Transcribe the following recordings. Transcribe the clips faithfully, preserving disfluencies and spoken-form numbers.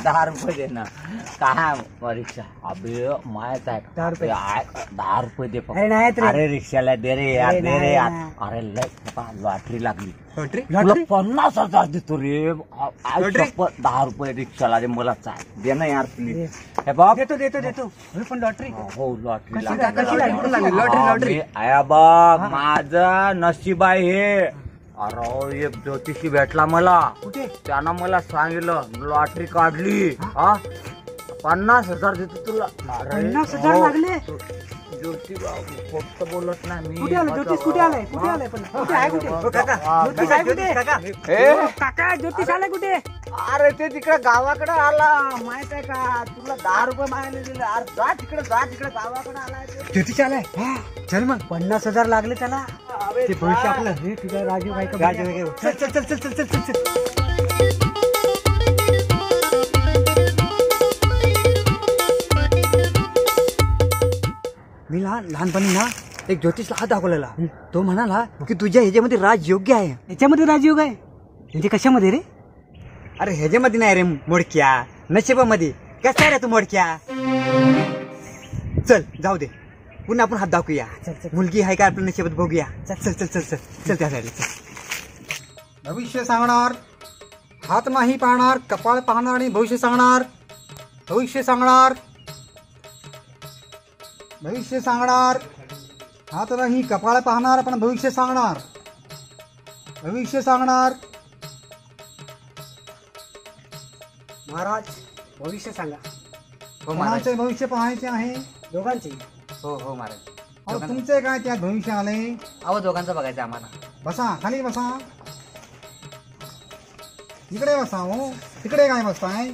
दहा रुपये दे ना. काय रिक्षा अबे मायच आहे दहा रुपये दहा रुपये दे अरे नाही रे. अरे रिक्षाला दे रे यार अरे दे रे नाही यार. ना. अरे लय लॉटरी लागली. लॉटरी तुला पन्नास हजार देतो रे. दहा रुपये रिक्षाला दे मला चाल दे ना यार प्लीज. हे बघ देतो देतो देतो. पण लॉटरी हो लॉटरी कशी लागली? लॉटरी लॉटरी आया बघ माझं नशीब आहे हे. अरे एक ज्योतिषी भेटला मला. कुठे? त्यानं मला सांगितलं लॉटरी काढली हा पन्नास हजार देतो तुला. पन्नास हजार लागले? ज्योती बाबू फक्त बोलत नाही मी. कुठे आलं ज्योतिष? कुठे आलाय? कुठे आलाय? पण कुठे आहे? कुठे काका ज्योतिष आहे कुठे? काका ज्योतिष आलाय कुठे? अरे ते तिकडे गावाकडे आला माहित आहे का तुला. दहा रुपये मागायला दिले. अरे जा तिकडे जा तिकडे गावाकडे आलाय. ज्योतिष आलाय. चल मग पन्नास हजार लागले त्याला. ते भविष्य आपलं हे तुझा राजीव काय का? चल चल चल चल चल चल चल चल. मी लहान लहानपणी ना एक ज्योतिषला हात दाखवलेला. तो म्हणाला की तुझ्या ह्याच्यामध्ये राज योग्य आहे. ह्याच्यामध्ये राजयोग आहे म्हणजे कशामध्ये रे? अरे ह्याच्यामध्ये नाही रे मोडक्या, नशिबामध्ये. कसा आहे रे तू मोडक्या? चल जाऊ दे पुन्हा आपण हात दाखवूया. मुलगी आहे का आपल्या नशिबात बघूया. चल चल चल चल चल चल त्या साईडला चल. भविष्य सांगणार हात नाही पाहणार, कपाळ पाहणार आणि भविष्य सांगणार. भविष्य सांगणार भविष्य सांगणार हात नाही कपाळ पाहणार पण भविष्य सांगणार. भविष्य सांगणार. महाराज भविष्य सांगा. कोणाचे भविष्य पाहायचे आहे? दोघांचे. हो हो महाराज. अहो तुमचे काय त्यात भविष्य आले? अहो दोघांचं बघायचं आम्हाला. बसा खाली बसा. इकडे बसा. हो तिकडे काय बसताय?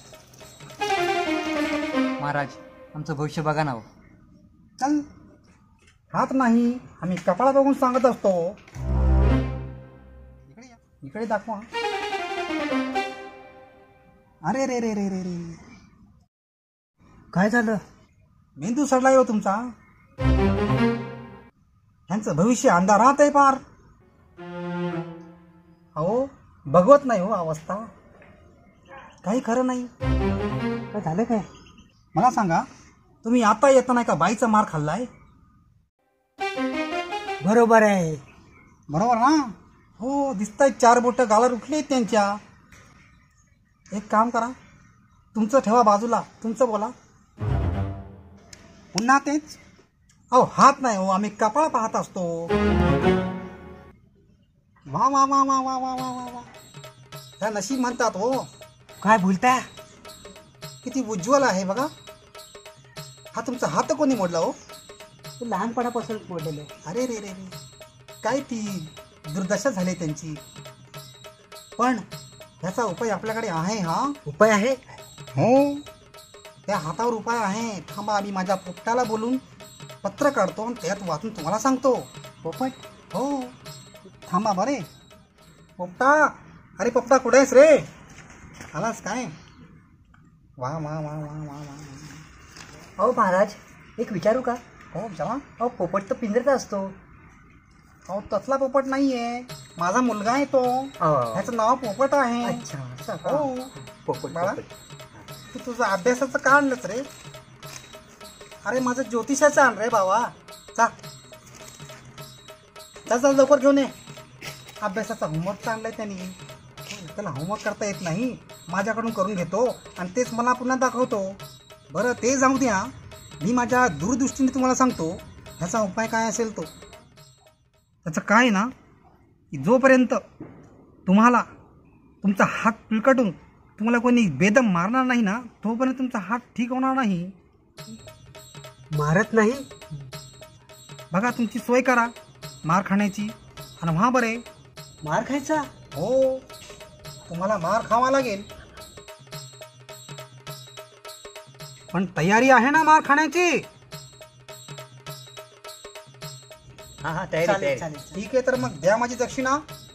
महाराज आमचं भविष्य बघा ना. चल हात नाही आम्ही कपाळा बघून सांगत असतो. इकडे इकडे दाखवा. अरे रे रे रे रे रे काय झालं? मेंदू सडलाय हो तुमचा. ह्यांचं भविष्य अंधारात आहे पार. अहो बघवत नाही हो अवस्था. काही खरं नाही. काय झालं काय? मला सांगा तुम्ही आता येताना का बाईचा मार खाल्लाय? बरोबर आहे. बरोबर ना? हो दिसताय चार बोट गाला रुखले त्यांच्या. एक काम करा तुमचं ठेवा बाजूला. तुमचं बोला. पुन्हा तेच. अहो हात नाही हो आम्ही कपाळ पाहत असतो. वा वा वा वा वा वा वा वा वा. त्या नशीब म्हणतात हो. काय बोलता? किती उज्ज्वल आहे बघा. हा तुमचा हात कोणी मोडला हो? लहानपणापासून मोडलेलं. अरे रे रे रे काय ती दुर्दशा झाली त्यांची. पण ह्याचा उपाय आपल्याकडे आहे. हा उपाय आहे. हो त्या हातावर उपाय आहे. थांबा आम्ही माझ्या पोपटाला बोलून पत्र काढतो आणि त्यात वाचून तुम्हाला सांगतो. पोपट? हो थांबा बरे. पोपटा अरे पोपटा कुठे आहेस रे? आलास काय? वा वा वा वा वा वा. अहो महाराज एक विचारू का? हो चला. अहो पोपट तर पिंजऱ्यात असतो. अहो तसला पोपट नाहीये. माझा मुलगा आहे तो. ह्याचं नाव पोपट आहे. अच्छा हो पोपट. बाळा तू तुझं अभ्यासाचं का आणलंच रे? अरे माझं ज्योतिषाचं आण रे बाबा. जा जा लवकर घेऊन ये. अभ्यासाचा होमवर्क आणलाय त्यांनी. त्याला होमवर्क करता येत नाही. माझ्याकडून करून घेतो आणि तेच मला पुन्हा दाखवतो. बरं ते जाऊ द्या. मी माझ्या दूरदृष्टीने तुम्हाला सांगतो ह्याचा उपाय काय असेल तो. त्याचं काय ना की जोपर्यंत तुम्हाला तुमचा हात पिळकटून तुम्हाला कोणी बेदम मारणार नाही ना तोपर्यंत तुमचा हात ठीक होणार नाही. मारत नाही? बघा तुमची सोय करा मार खाण्याची. आणि व्हा बरे. मार खायचा? हो तुम्हाला मार खावा लागेल. पण तयारी आहे ना मार खाण्याची? हा हा तयारी. ठीक आहे तर मग द्या माझी दक्षिणा.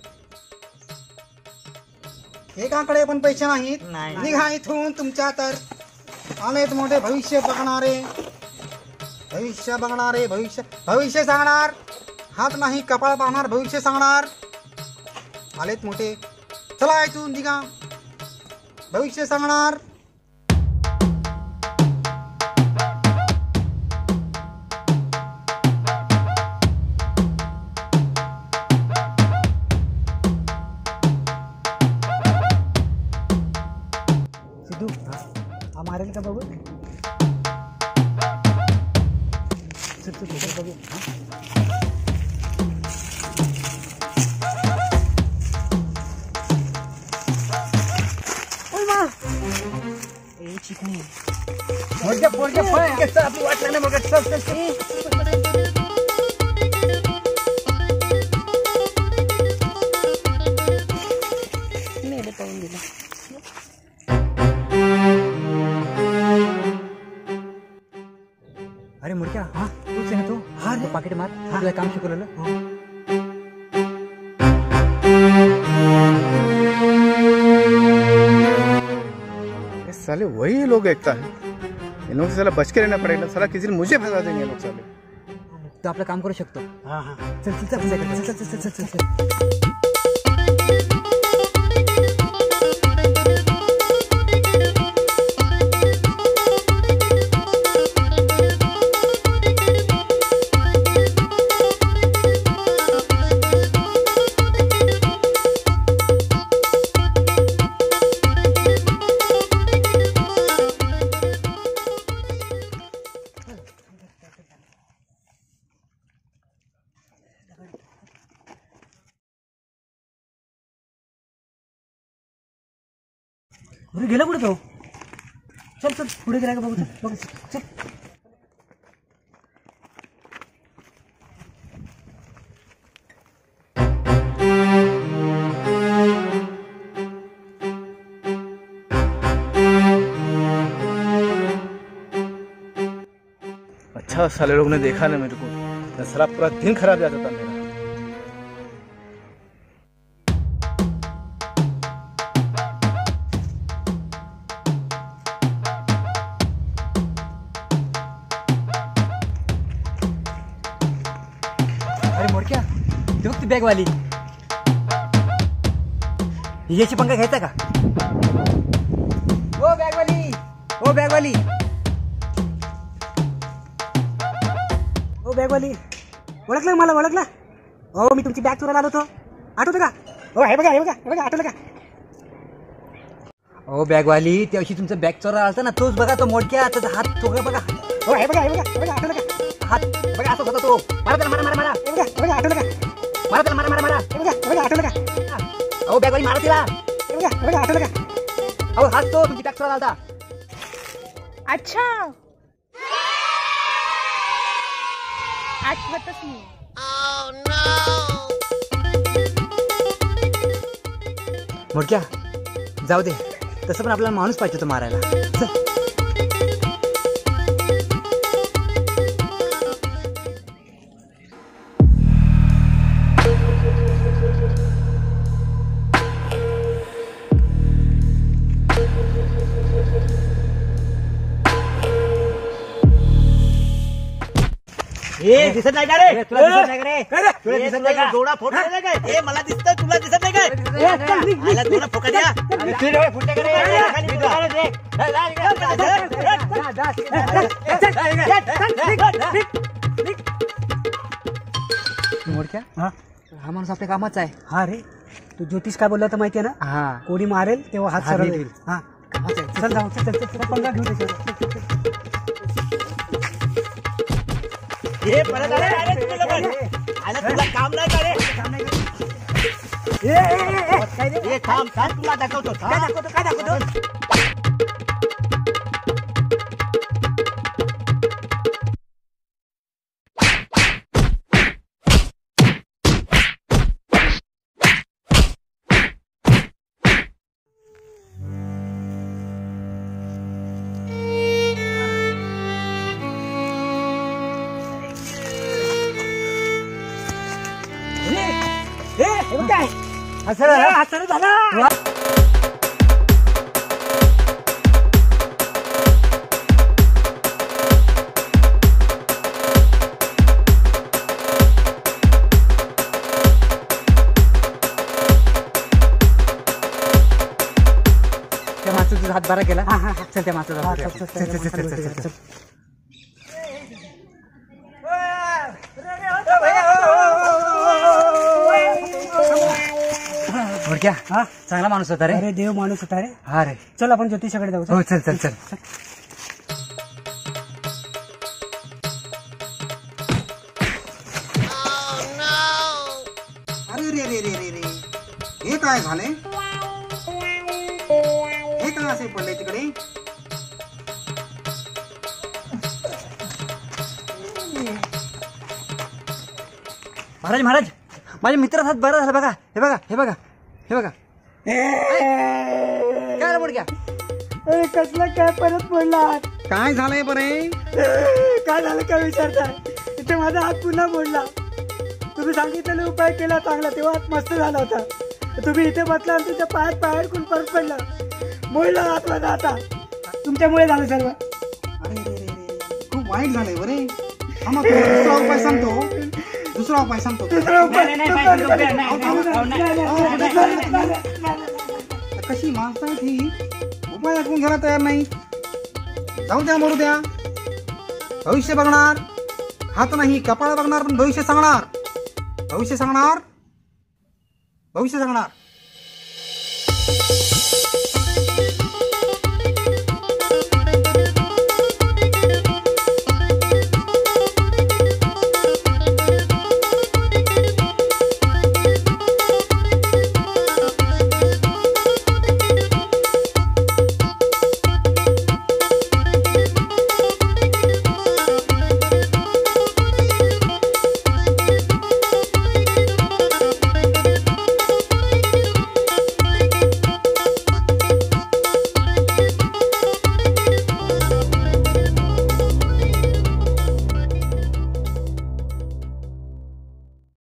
एकाकडे पण पैसे नाहीत. निघा इथून. तुमच्या तर आलेत मोठे भविष्य बघणारे. भविष्य बघणारे. भविष्य भविष्य सांगणार. हात नाही कपाळ पाहणार. भविष्य सांगणार. आलेत मोठे. चला इथून निघा. भविष्य सांगणार. बघू. चल चल चल बघू. ओय मा ए चिकनी मोडके मोडके पळ चल आपली वाट नाही बघत. चल चल चल. मेले पाहून दिला. अरे मुडक्या हा तूच आहे ना तू. हा पाकिट मार. तुला काम शिकवलेलं. साले वही लोग एकता है. इन लोगों से साला बच के रहना पड़ेगा. साला किसी दिन मुझे फंसा देंगे लोग साले. तू आपलं काम करू शकतो. हा हा चल चल चल चल चल चल चल चल चल. अरे गेला कुठे तो. चल चल पुढे गेला का बघू. चल बघू चल. अच्छा साले लोग ने देखा ना मेरे को. तो साला पूरा दिन खराब जाता था मेरा. अरे मोडक्या तू ती बॅग वाली याची पंखा घ्यायचा का. ओ बॅग वाली ओ बॅग वाली ओ बॅगवाली ओळखलं मला ओळखलं. हो मी तुमची बॅग चोरायला आलो होतो. आठवतं का. हो हे बघा हे बघा हे बघा आठवलं का. ओ बॅग वाली त्या दिवशी तुमचं बॅग चोरा आलता ना तोच बघा तो मोडक्या. त्याचा हात तो बघा. हो हे बघा हे बघा हे बघा आठवलं का. हात बघा असं होता तो. मारा त्याला मारा मारा मारा. हे बघा हे बघा आठवलं का. मारा त्याला मारा मारा मारा. हे बघा हे बघा आठवलं का. ओ बॅग वाली मारा तिला. हे बघा हे बघा आठवलं का. अहो हात तो तुमची बॅग चोरा आलता. अच्छा आठवतच नाही. मोडक्या जाऊ दे. तसं पण आपल्याला माणूस पाहिजे होता मारायला. चल. ए दिसत नाही का रे. तुला दिसत नाही का रे. तुला दिसत नाही का. डोळा फोडला काय. ए मला दिसतंय तुला दिसत नाही काय. आला तुला फोका द्या. फुटते का रे. मोडक्या हा हा माणूस आपल्या कामाचा आहे. हा रे तू ज्योतिष काय बोलला तर माहितीये ना. हा कोणी मारेल तेव्हा हात हात सरळ नीट होईल. होईल. हा कामाचा आहे. चल जाऊ चल चल चल पंगा घेऊ त्याच्यावर. ए परत आले आले तुम्ही लोक. आला तुला काम नाही का रे. ए, ए, ए, ए, काय रे? ए थांब थांब तुला दाखवतो. काय दाखवतो काय दाखवतो. ए, हे बघ काय असं झालं? असं झाला. त्या माणसाचा तुझा हात बारा केला. हा, हा, हा. चल त्या माणसाचा हा, हात चल, बारा. चल, चल, चल, चल, चल, चल, चल. मोडक्या हा चांगला माणूस होता रे. अरे देव माणूस होता रे. हा रे. चल आपण ज्योतिषाकडे जाऊ. हो चल चल चल. रे रे रे रे रे हे काय झाले? हे काय असे पडले तिकडे? महाराज महाराज माझ्या मित्राचा हात बरा झाला बघा. हे बघा हे बघा हे बघा. काय बोल घ्या. कसला काय परत पडला. काय झालंय बरे? काय झालं काय विचारताय. इथे माझा हात पुन्हा मोडला. तुम्ही सांगितलेला उपाय केला चांगला तेव्हा हात मस्त झाला होता. तुम्ही इथे बसला आणि तुमच्या पायात पायात कोण परत पडला. मोडला हात माझा आता. तुमच्यामुळे झालं सर्व. अरे रे रे रे खूप वाईट झालंय बरे. थांबा दुसरा उपाय सांगतो. दुसरा उपाय सांगतो. कशी माणसं आहेत ही उपाय ऐकून घ्यायला तयार नाही. जाऊ द्या मरू द्या. भविष्य बघणार हात नाही कपाळ बघणार पण भविष्य सांगणार. भविष्य सांगणार भविष्य सांगणार